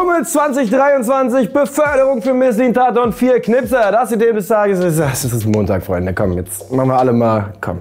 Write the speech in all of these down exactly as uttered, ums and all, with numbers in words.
Hummels zwanzig dreiundzwanzig, Beförderung für Mislintat vier Knipser. Das ist die Themen des Tages. Das ist Montag, Freunde. Komm, jetzt machen wir alle mal. Komm.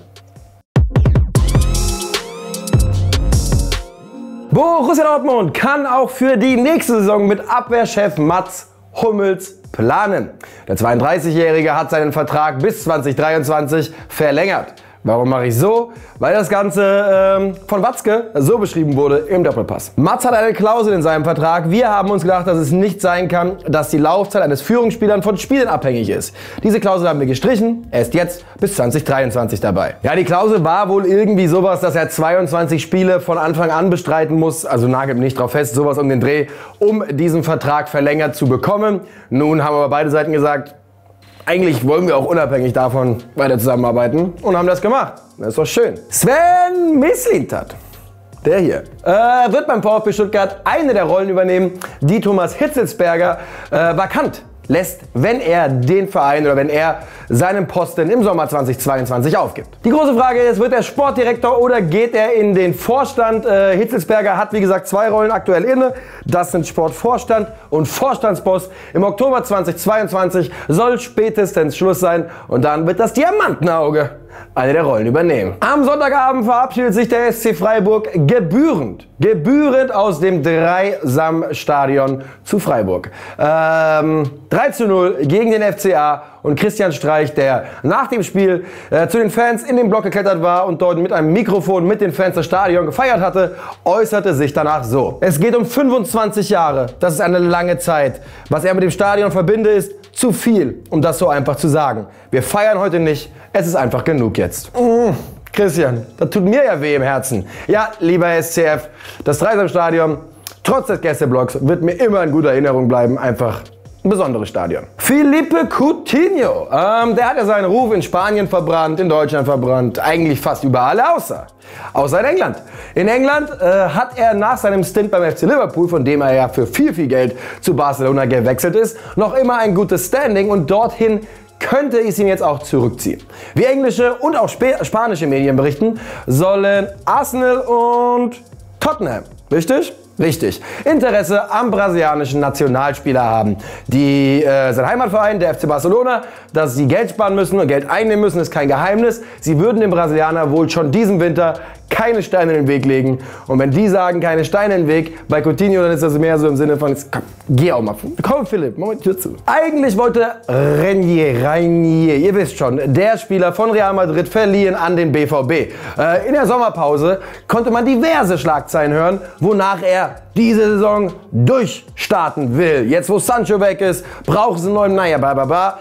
Borussia Dortmund kann auch für die nächste Saison mit Abwehrchef Mats Hummels planen. Der zweiunddreißigjährige hat seinen Vertrag bis zwanzig dreiundzwanzig verlängert. Warum mache ich so? Weil das Ganze ähm, von Watzke so beschrieben wurde im Doppelpass. Mats hat eine Klausel in seinem Vertrag. Wir haben uns gedacht, dass es nicht sein kann, dass die Laufzeit eines Führungsspielers von Spielen abhängig ist. Diese Klausel haben wir gestrichen. Er ist jetzt bis zwanzig dreiundzwanzig dabei. Ja, die Klausel war wohl irgendwie sowas, dass er zweiundzwanzig Spiele von Anfang an bestreiten muss. Also nagelt mich nicht drauf fest, sowas um den Dreh, um diesen Vertrag verlängert zu bekommen. Nun haben aber beide Seiten gesagt, eigentlich wollen wir auch unabhängig davon weiter zusammenarbeiten und haben das gemacht. Das ist doch schön. Sven Mislintat, der hier, äh, wird beim VfB Stuttgart eine der Rollen übernehmen, die Thomas Hitzelsberger äh, vakant lässt, wenn er den Verein oder wenn er seinen Posten im Sommer zweitausendzweiundzwanzig aufgibt. Die große Frage ist, wird er Sportdirektor oder geht er in den Vorstand? Äh, Hitzelsberger hat wie gesagt zwei Rollen aktuell inne. Das sind Sportvorstand und Vorstandsboss. Im Oktober zweitausendzweiundzwanzig soll spätestens Schluss sein und dann wird das Diamantenauge eine der Rollen übernehmen. Am Sonntagabend verabschiedet sich der S C Freiburg gebührend, gebührend aus dem Dreisam-Stadion zu Freiburg. Ähm, drei zu null gegen den F C A und Christian Streich, der nach dem Spiel äh, zu den Fans in den Block geklettert war und dort mit einem Mikrofon mit den Fans das Stadion gefeiert hatte, äußerte sich danach so. Es geht um fünfundzwanzig Jahre, das ist eine lange Zeit. Was er mit dem Stadion verbinde, ist zu viel, um das so einfach zu sagen. Wir feiern heute nicht, es ist einfach genug jetzt. Mmh, Christian, das tut mir ja weh im Herzen. Ja, lieber S C F, das Dreisamstadion, trotz des Gästeblocks, wird mir immer in guter Erinnerung bleiben. Einfach ein besonderes Stadion. Felipe Coutinho, ähm, der hat ja seinen Ruf in Spanien verbrannt, in Deutschland verbrannt, eigentlich fast überall außer. Außer in England. In England äh, hat er nach seinem Stint beim F C Liverpool, von dem er ja für viel, viel Geld zu Barcelona gewechselt ist, noch immer ein gutes Standing und dorthin könnte es ihn jetzt auch zurückziehen. Wie englische und auch sp spanische Medien berichten, sollen Arsenal und Tottenham, richtig? Richtig. Interesse am brasilianischen Nationalspieler haben. Die, äh, sein Heimatverein, der F C Barcelona, dass sie Geld sparen müssen und Geld einnehmen müssen, ist kein Geheimnis. Sie würden dem Brasilianer wohl schon diesen Winter keine Steine in den Weg legen. Und wenn die sagen, keine Steine in den Weg, bei Coutinho, dann ist das mehr so im Sinne von, jetzt, komm, geh auch mal. Komm, Philipp, mach mal die Tür zu. Eigentlich wollte Renier, Renier, ihr wisst schon, der Spieler von Real Madrid verliehen an den B V B. Äh, in der Sommerpause konnte man diverse Schlagzeilen hören, wonach er diese Saison durchstarten will. Jetzt, wo Sancho weg ist, braucht es einen neuen, naja, bla bla bla.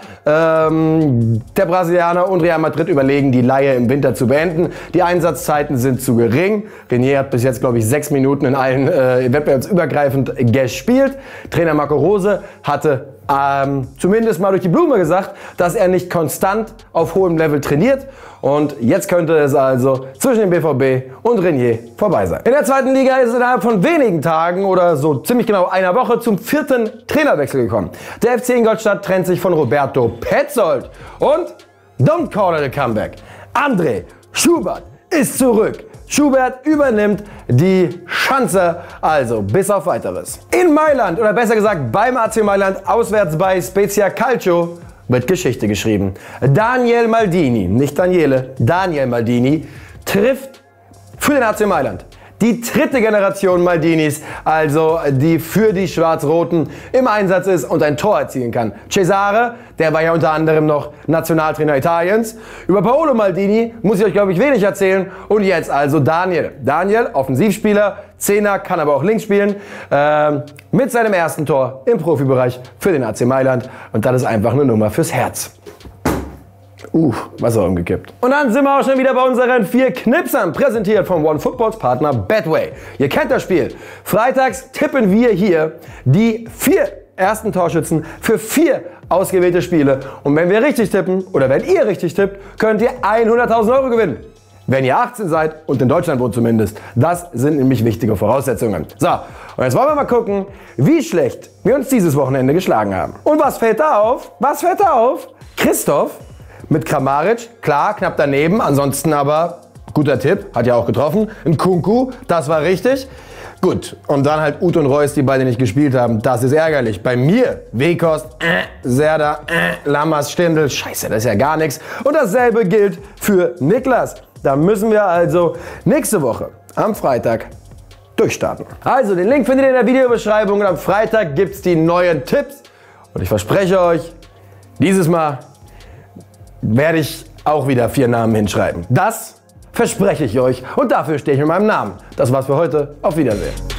Ähm, der Brasilianer und Real Madrid überlegen, die Leihe im Winter zu beenden. Die Einsatzzeiten sind zu gering. Renier hat bis jetzt, glaube ich, sechs Minuten in allen äh, wettbewerbsübergreifend gespielt. Trainer Marco Rose hatte ähm, zumindest mal durch die Blume gesagt, dass er nicht konstant auf hohem Level trainiert. Und jetzt könnte es also zwischen dem B V B und Renier vorbei sein. In der zweiten Liga ist es innerhalb von wenigen Tagen oder so ziemlich genau einer Woche zum vierten Trainerwechsel gekommen. Der F C Ingolstadt trennt sich von Roberto Petzold. Und don't call it a comeback. André Schubert ist zurück. Schubert übernimmt die Schanze, also bis auf Weiteres. In Mailand, oder besser gesagt beim A C Mailand, auswärts bei Spezia Calcio, wird Geschichte geschrieben. Daniel Maldini, nicht Daniele, Daniel Maldini, trifft für den A C Mailand die dritte Generation Maldinis, also die für die Schwarz-Roten im Einsatz ist und ein Tor erzielen kann. Cesare, der war ja unter anderem noch Nationaltrainer Italiens. Über Paolo Maldini muss ich euch, glaube ich, wenig erzählen. Und jetzt also Daniel. Daniel, Offensivspieler, Zehner, kann aber auch links spielen, äh, mit seinem ersten Tor im Profibereich für den A C Mailand. Und das ist einfach eine Nummer fürs Herz. Uh, Wasser umgekippt. Und dann sind wir auch schon wieder bei unseren vier Knipsern, präsentiert vom OneFootballs Partner Betway. Ihr kennt das Spiel. Freitags tippen wir hier die vier ersten Torschützen für vier ausgewählte Spiele. Und wenn wir richtig tippen, oder wenn ihr richtig tippt, könnt ihr hunderttausend Euro gewinnen. Wenn ihr achtzehn seid und in Deutschland wohnt zumindest. Das sind nämlich wichtige Voraussetzungen. So, und jetzt wollen wir mal gucken, wie schlecht wir uns dieses Wochenende geschlagen haben. Und was fällt da auf? Was fällt da auf? Christoph mit Kramaric, klar, knapp daneben, ansonsten aber guter Tipp, hat ja auch getroffen. Ein Kunku, das war richtig. Gut, und dann halt Uth und Reus, die beide nicht gespielt haben. Das ist ärgerlich. Bei mir, Weghorst, äh, Serda, äh, Lammers, Stindl, scheiße, das ist ja gar nichts. Und dasselbe gilt für Niklas. Da müssen wir also nächste Woche am Freitag durchstarten. Also, den Link findet ihr in der Videobeschreibung und am Freitag gibt es die neuen Tipps. Und ich verspreche euch, dieses Mal werde ich auch wieder vier Namen hinschreiben. Das verspreche ich euch und dafür stehe ich mit meinem Namen. Das war's für heute. Auf Wiedersehen.